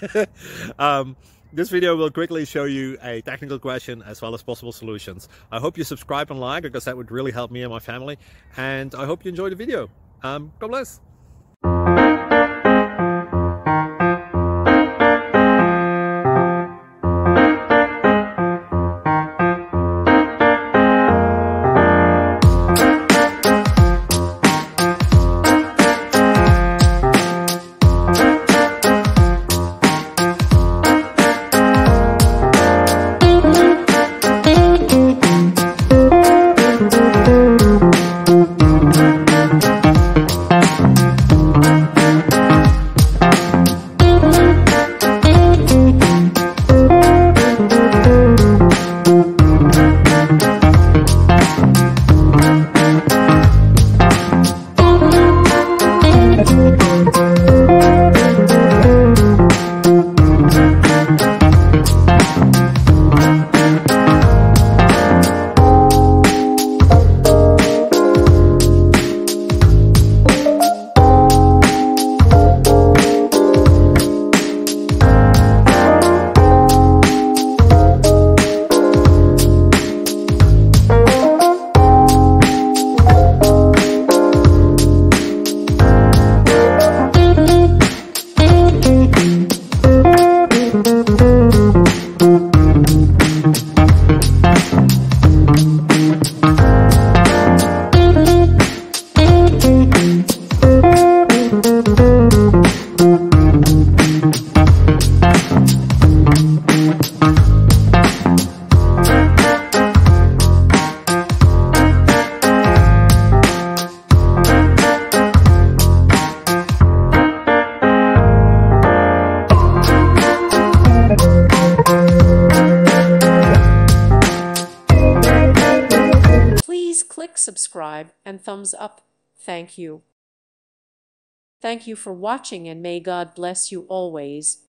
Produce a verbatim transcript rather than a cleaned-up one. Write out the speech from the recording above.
um, this video will quickly show you a technical question as well as possible solutions. I hope you subscribe and like, because that would really help me and my family. And I hope you enjoy the video. Um, God bless. Please click subscribe and thumbs up. Thank you. Thank you for watching, and may God bless you always.